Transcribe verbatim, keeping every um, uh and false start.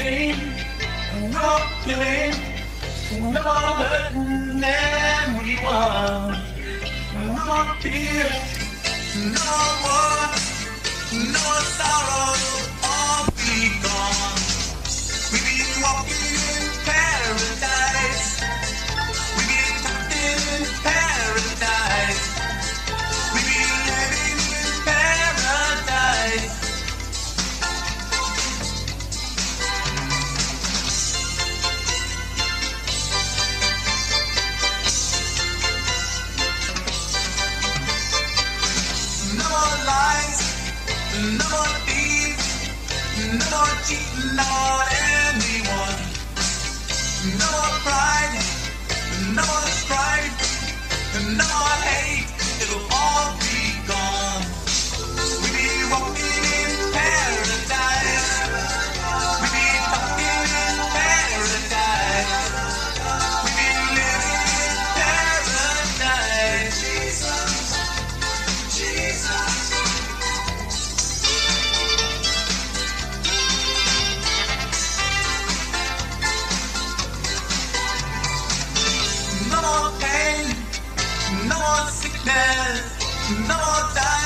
pain, no killing, no hurting anyone, no fear, no more, no sorrow, all be gone. We've been walking in paradise, we've been talking in paradise, we've been living in paradise. No more lies, no more thieves, no more cheating on anyone. No more pride, no more strife, no more hate, it'll all be gone. We be walking in paradise, we be talking in paradise, we be living in paradise. Jesus, Jesus. No more pain, no more sickness, no more dying.